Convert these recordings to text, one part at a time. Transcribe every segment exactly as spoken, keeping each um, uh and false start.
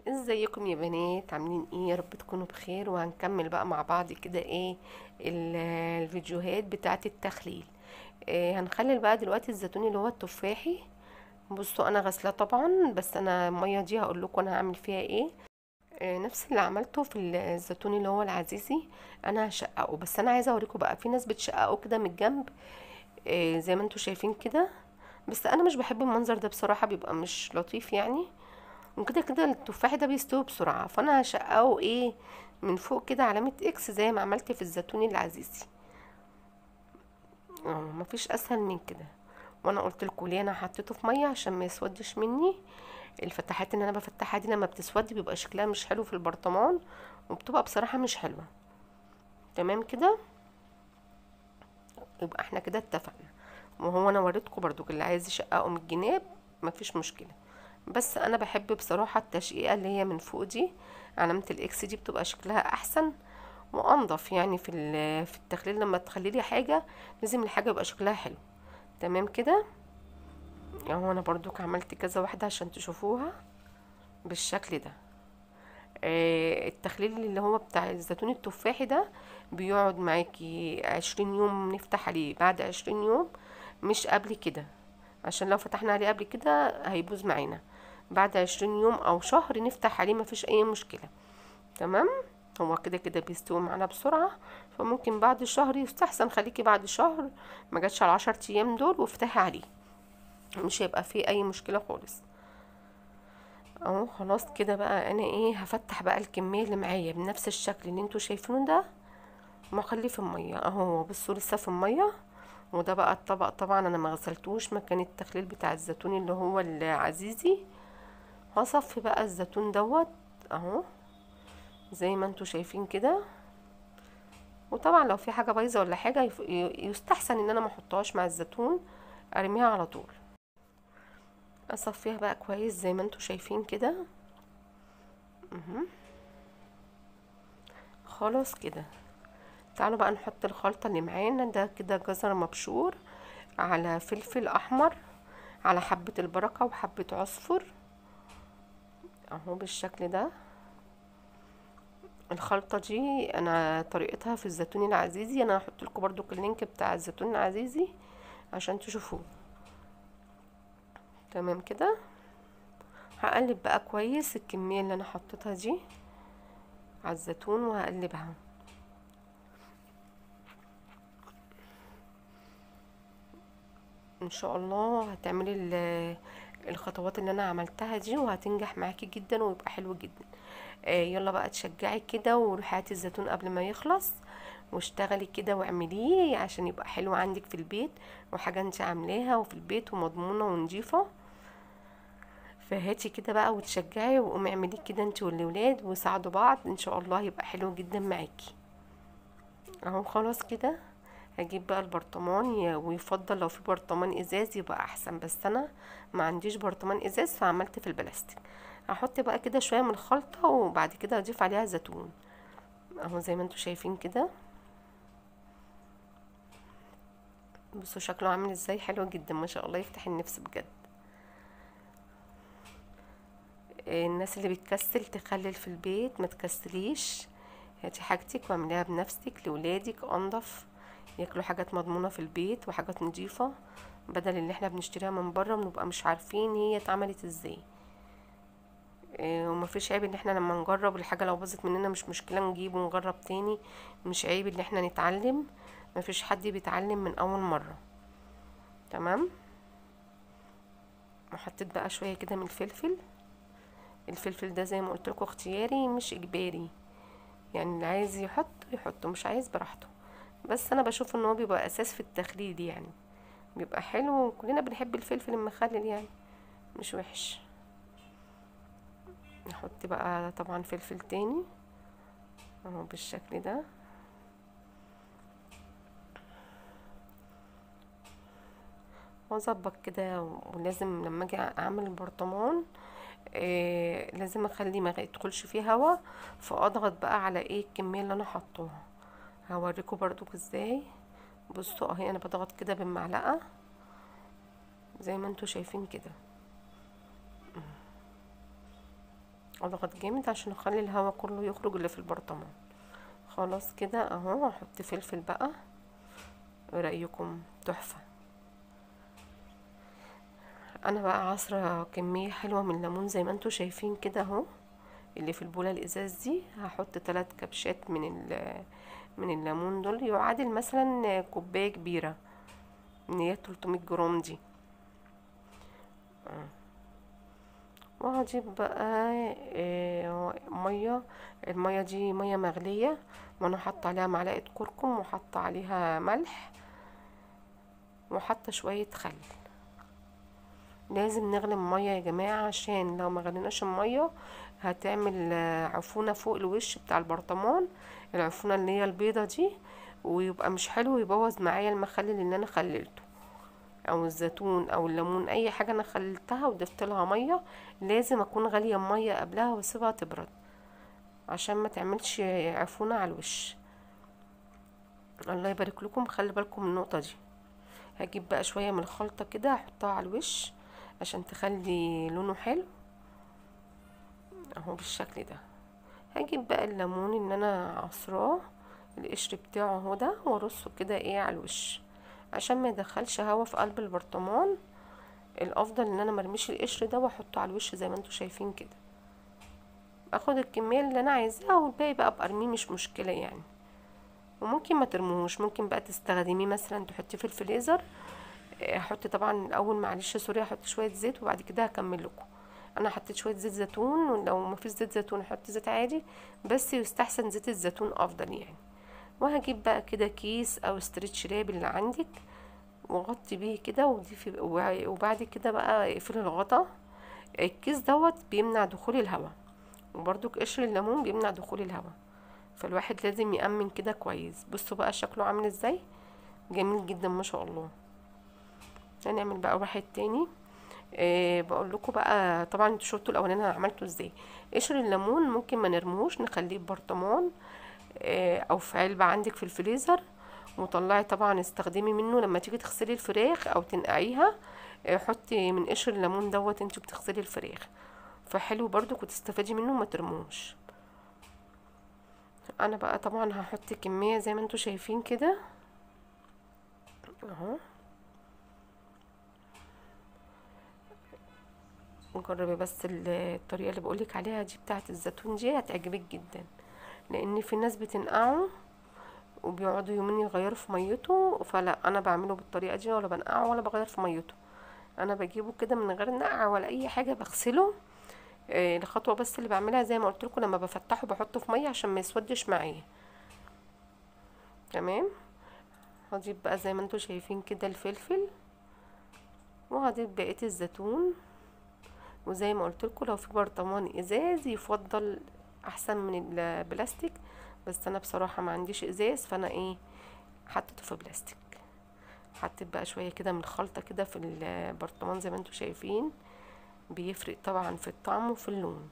ازيكم يا بنات؟ عاملين ايه؟ يا رب تكونوا بخير. وهنكمل بقى مع بعض كده ايه ال- الفيديوهات بتاعه التخليل. إيه هنخلل بقى دلوقتي الزيتون اللي هو التفاحي. بصوا انا غسلاه طبعا، بس انا الميه دي هقول لكم انا هعمل فيها ايه. إيه نفس اللي عملته في الزيتون اللي هو العزيزي. انا هشققه، بس انا عايزه اوريكم بقى في ناس بتشققه كده من الجنب. إيه زي ما انتم شايفين كده. بس انا مش بحب المنظر ده بصراحه، بيبقى مش لطيف يعني. وكده كده التفاح ده بيستوي بسرعة، فانا هشققه ايه من فوق كده علامة اكس زي ما عملت في الزيتون العزيزي. اه مفيش اسهل من كده. وانا قلت لكم ليه انا حطيته في ميه عشان ما يسودش مني. الفتحات اللي انا بفتحها دي لما بتسود بيبقى شكلها مش حلو في البرطمان، وبتبقى بصراحة مش حلوة. تمام كده. يبقى احنا كده اتفقنا. وهو انا وريتكم برضو اللي عايز يشققه من الجناب مفيش مشكلة. بس انا بحب بصراحة التشقيقة اللي هي من فوق دي، علامة الاكس دي بتبقى شكلها احسن وانضف يعني في في التخليل. لما تخليلي حاجة لازم الحاجة يبقى شكلها حلو. تمام كده. اهو انا برضو عملت كذا واحدة عشان تشوفوها بالشكل ده. آه التخليل اللي هو بتاع الزيتون التفاحي ده بيقعد معاكي عشرين يوم، نفتح عليه بعد عشرين يوم مش قبل كده، عشان لو فتحنا عليه قبل كده هيبوظ معانا. بعد عشرين يوم او شهر نفتح عليه مفيش اي مشكلة. تمام. هو كده كده بيستوي معانا بسرعة، فممكن بعد شهر يستحسن خليكي بعد شهر ما جاتش على العشر ايام دول وافتحي عليه، مش هيبقى فيه اي مشكلة خالص. اهو خلاص كده بقى انا ايه هفتح بقى الكمية اللي معايا بنفس الشكل اللي انتوا شايفينه ده، ما اخليه في المية. اهو بصوا لسه في المية. وده بقى الطبق طبعا انا ما غسلتوش مكان التخليل بتاع الزيتون اللي هو العزيزي. هصفي بقى الزيتون دوت اهو زي ما انتوا شايفين كده. وطبعا لو في حاجه بايظه ولا حاجه يف- ي- يستحسن ان انا ما احطهاش مع الزيتون، ارميها على طول. اصفيها بقى كويس زي ما انتوا شايفين كده. مهم. خلاص كده. تعالوا بقى نحط الخلطه اللي معانا ده كده: جزر مبشور، على فلفل احمر، على حبه البركه وحبه عصفر اهو بالشكل ده. الخلطه دي انا طريقتها في الزيتون العزيزي، انا هحط لكم برضو اللينك بتاع الزيتون العزيزي عشان تشوفوه. تمام كده. هقلب بقى كويس الكمية اللي انا حطيتها دي على الزيتون وهقلبها. ان شاء الله هتعملي ال- الخطوات اللي انا عملتها دي وهتنجح معاكي جدا ويبقى حلو جدا. آه يلا بقى تشجعي كده وروحي هاتي الزيتون قبل ما يخلص واشتغلي كده واعمليه عشان يبقى حلو عندك في البيت، وحاجة انت عاملاها وفي البيت ومضمونة ونضيفة. فهاتي كده بقى وتشجعي وقومي اعمليه كده انت والولاد وساعدوا بعض، ان شاء الله يبقى حلو جدا معاكي. اهو خلاص كده. هجيب بقى البرطمان ي- ويفضل لو في برطمان ازاز يبقى احسن، بس انا ما عنديش برطمان ازاز فعملت في البلاستيك. هحط بقى كده شويه من الخلطه وبعد كده اضيف عليها زيتون اهو زي ما انتوا شايفين كده. بصوا شكله عامل ازاي، حلو جدا ما شاء الله يفتح النفس بجد. آه، الناس اللي بتكسل تخلل في البيت ما تكسليش، هاتي حاجتك واعمليها بنفسك لولادك انضف، ياكلوا حاجات مضمونة في البيت وحاجات نضيفة، بدل اللي احنا بنشتريها من بره ونبقى مش عارفين هي اتعملت ازاي. اه ومفيش عيب ان احنا لما نجرب الحاجة لو باظت مننا مش مشكلة نجيب ونجرب تاني. مش عيب ان احنا نتعلم، مفيش حد بيتعلم من اول مرة. تمام. وحطيت بقى شوية كده من الفلفل. الفلفل ده زي ما قلت لكم اختياري مش اجباري، يعني اللي عايز يحط يحطه مش عايز براحته. بس انا بشوف ان هو بيبقى اساس في التخليل يعني، بيبقى حلو وكلنا بنحب الفلفل المخلل يعني، مش وحش. نحط بقى طبعا فلفل تاني اهو بالشكل ده. واظبط كده، ولازم لما اجي اعمل البرطمان آه لازم اخلي ما يدخلش فيه هوا، فاضغط بقى على ايه الكميه اللي انا حطوها. هوريكم برضو ازاي. بصوا اهي انا بضغط كده بالمعلقه زي ما انتوا شايفين كده اضغط جامد عشان اخلي الهواء كله يخرج اللي في البرطمان. خلاص كده اهو. هحط فلفل بقى. ايه رايكم؟ تحفه. انا بقى عصره كميه حلوه من الليمون زي ما انتوا شايفين كده اهو، اللي في البوله الازاز دي. هحط ثلاث كبشات من ال من الليمون دول، يعادل مثلا كوبايه كبيره من هي تلتمية جرام دي. وهجيب بقى آه، ميه. الميه دي ميه مغليه، وانا حاطه عليها معلقه كركم، وحاطه عليها ملح، وحاطه شويه خل. لازم نغلي الميه يا جماعه، عشان لو ما غليناش الميه هتعمل آه، عفونه فوق الوش بتاع البرطمان، العفونه اللي هي البيضه دي، ويبقى مش حلو، يبوظ معايا المخلل اللي انا خللته، او الزيتون او الليمون، اي حاجه انا خللتها وضفت لها ميه. لازم اكون غاليه الميه قبلها واسيبها تبرد عشان ما تعملش عفونه على الوش. الله يبارك لكم، خلي بالكم من النقطه دي. هجيب بقى شويه من الخلطه كده احطها على الوش عشان تخلي لونه حلو اهو بالشكل ده. هجيب بقى الليمون اللي انا عصراه القشر بتاعه اهو ده، وارصه كده ايه على الوش عشان ما يدخلش هوا في قلب البرطمان. الافضل ان انا مرميش القشر ده واحطه على الوش زي ما انتوا شايفين كده. اخد الكميه اللي انا عايزاها والباقي بقى بارميه، مش مشكله يعني. وممكن ما ترموهوش، ممكن بقى تستخدميه مثلا تحطيه في الفريزر. احط طبعا الاول معلش سوري، احط شويه زيت وبعد كده هكمل لكم. انا حطيت شويه زيت زيتون، ولو ما فيش زيت زيتون احط زيت عادي، بس يستحسن زيت الزيتون افضل يعني. وهجيب بقى كده كيس او استرتش راب اللي عندك، وغطي بيه كده وضيفي، وبعد كده بقى اقفلي الغطا. الكيس دوت بيمنع دخول الهواء، وبرضو قشر الليمون بيمنع دخول الهواء، فالواحد لازم يأمن كده كويس. بصوا بقى شكله عامل ازاي، جميل جدا ما شاء الله. هنعمل بقى واحد تاني. أه بقول لكم بقى، طبعا انتوا شفتوا الاولاني انا عملته ازاي. قشر الليمون ممكن ما نرموش، نخليه في برطمان أه او في علبه عندك في الفريزر، وطلعي طبعا استخدمي منه لما تيجي تغسلي الفراخ او تنقعيها. أه حطي من قشر الليمون دوت انتوا بتغسلي الفراخ، فحلو برضو وتستفادي منه وما ترموش. انا بقى طبعا هحط كميه زي ما انتوا شايفين كده اهو. جربي بس الطريقه اللي بقولك عليها دي بتاعه الزيتون دي، هتعجبك جدا، لان في ناس بتنقعه وبيقعدوا يومين يغيروا في ميته، فلا انا بعمله بالطريقه دي، ولا بنقعه ولا بغير في ميته. انا بجيبه كده من غير نقع ولا اي حاجه، بغسله. آه الخطوه بس اللي بعملها زي ما قلت لكم، لما بفتحه بحطه في ميه عشان ما يسودش معايا. تمام. هضيف بقى زي ما انتوا شايفين كده الفلفل، وهضيف بقيه الزيتون. وزي ما قلت لكم، لو في برطمان ازاز يفضل احسن من البلاستيك، بس انا بصراحه ما عنديش ازاز، فانا ايه حطيته في بلاستيك. حطيت بقى شويه كده من الخلطه كده في البرطمان زي ما انتوا شايفين، بيفرق طبعا في الطعم وفي اللون.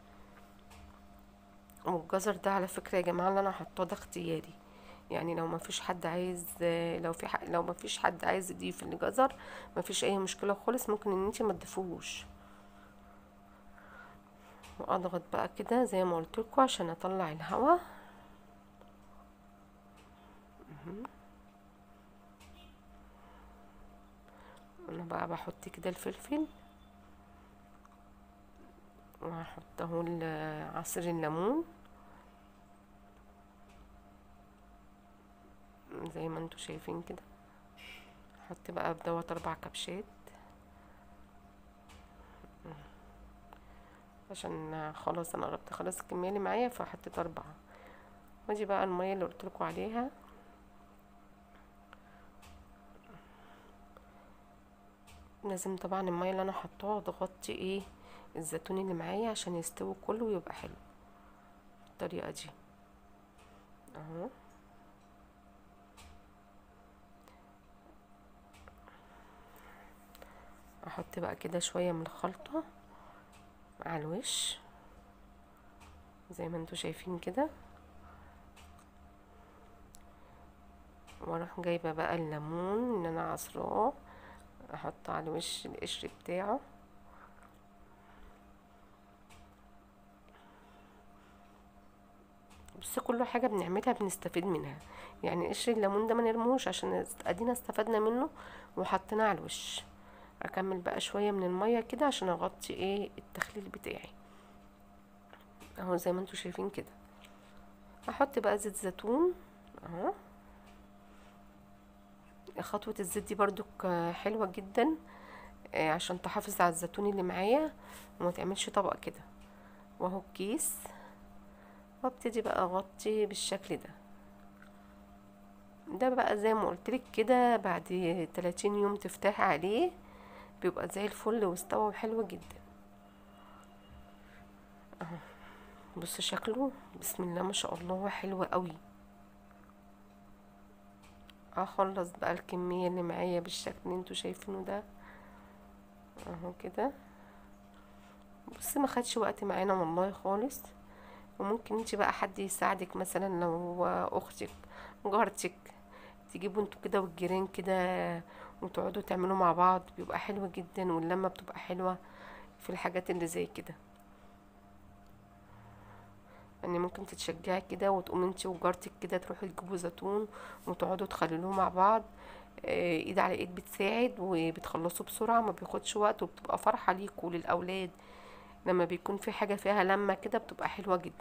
والجزر ده على فكره يا جماعه اللي انا حطاه ده اختياري، يعني لو ما فيش حد عايز، لو في ح... لو ما فيش حد عايز يضيف الجزر ما فيش اي مشكله خالص، ممكن ان انت ما تضيفوهوش. واضغط بقى كده زي ما قلت لكم عشان اطلع الهواء. انا بقى بحط كده الفلفل، وهحط اهو عصير الليمون زي ما انتوا شايفين كده. احط بقى بدوت اربع كبشات عشان خلاص انا قربت خلاص الكميه اللي معايا، فحطيت اربعه. ودي بقى الميه اللي قلت لكم عليها. لازم طبعا الميه اللي انا حطاها تغطي ايه الزيتون اللي معايا عشان يستوي كله ويبقى حلو بالطريقه دي اهو. احط بقى كده شويه من الخلطه على الوش زي ما انتوا شايفين كده، واروح جايبه بقى الليمون اللي انا عصراه احط على الوش القشر بتاعه. بس كل حاجة بنعملها بنستفيد منها. يعني قشر الليمون ده ما نرموش، عشان ادينا استفدنا منه وحطيناه على الوش. اكمل بقى شوية من المية كده عشان اغطي ايه التخليل بتاعي اهو زي ما انتوا شايفين كده. هحط بقى زيت زيتون اهو. خطوة الزيت دي برضو حلوة جدا عشان تحافظ على الزيتون اللي معايا وما تعملش طبق كده. واهو الكيس، وابتدي بقى اغطي بالشكل ده. ده بقى زي ما قلتلك كده بعد تلاتين يوم تفتحي عليه بيبقى زي الفل واستوى حلو جدا اهو. بص شكله بسم الله ما شاء الله حلو قوي. هخلص بقى الكمية اللي معايا بالشكل اللي انتوا شايفينه ده اهو كده. بص ما خدش وقت معانا والله خالص. وممكن انت بقى حد يساعدك، مثلا لو اختك جارتك، تجيبوا انتوا كده والجيران كده وتقعدوا تعملوا مع بعض، بيبقى حلو جدا واللمة بتبقى حلوة في الحاجات اللي زي كده. يعني ممكن تتشجعي كده وتقوم انت وجارتك كده تروحوا تجيبوا زيتون وتقعدوا تخللوه مع بعض. اه ايد على ايد بتساعد وبتخلصوا بسرعة، ما بياخدش وقت، وبتبقى فرحة ليكوا وللأولاد. لما بيكون في حاجة فيها لمة كده بتبقى حلوة جدا.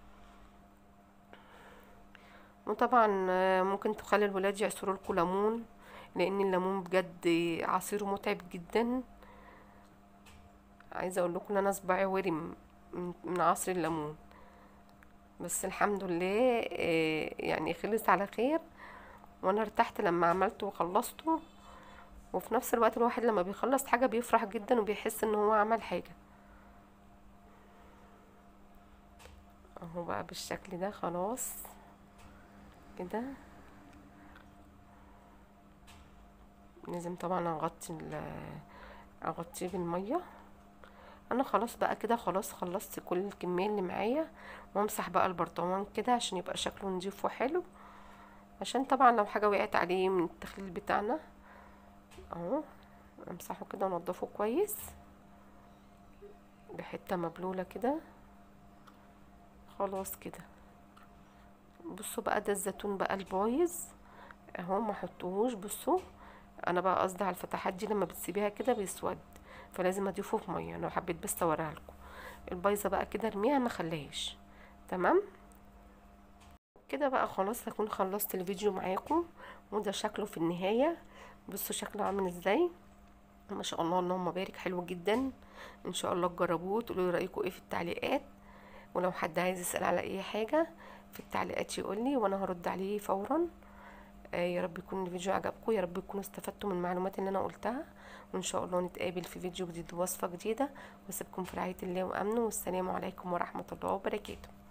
وطبعا ممكن تخلي الولاد يعصروا لكم ليمون، لان الليمون بجد عصيره متعب جدا. عايزه اقول لكم ان انا صباعي ورم من عصر الليمون، بس الحمد لله يعني خلص على خير، وانا ارتحت لما عملته وخلصته. وفي نفس الوقت الواحد لما بيخلص حاجه بيفرح جدا وبيحس ان هو عمل حاجه اهو بقى بالشكل ده. خلاص كده لازم طبعا اغطي اغطيه بالميه. انا خلاص بقى كده، خلاص خلصت كل الكميه اللي معايا، وامسح بقى البرطمان كده عشان يبقى شكله نضيف وحلو، عشان طبعا لو حاجه وقعت عليه من التخليل بتاعنا اهو امسحه كده وانضفه كويس بحته مبلوله كده. خلاص كده. بصوا بقى ده الزيتون بقى البايظ اهو ما حطوهوش. بصوا انا بقى قصدي على الفتحات دي لما بتسيبيها كده بيسود، فلازم اضيفه في ميه. انا حبيت بس اوريها لكم. البايظه بقى كده ارميها ما خليهاش. تمام كده بقى. خلاص هكون خلصت الفيديو معاكم، وده شكله في النهايه. بصوا شكله عامل ازاي، ما شاء الله اللهم بارك، حلو جدا. ان شاء الله تجربوه تقولوا لي رايكم ايه في التعليقات. ولو حد عايز يسال على اي حاجه في التعليقات يقول لي وانا هرد عليه فورا. آه يا رب يكون الفيديو عجبكم، يا رب تكونوا استفدتوا من المعلومات اللي انا قلتها. وان شاء الله نتقابل في فيديو جديد ووصفه جديده. واسيبكم في رعايه الله وامنه، والسلام عليكم ورحمه الله وبركاته.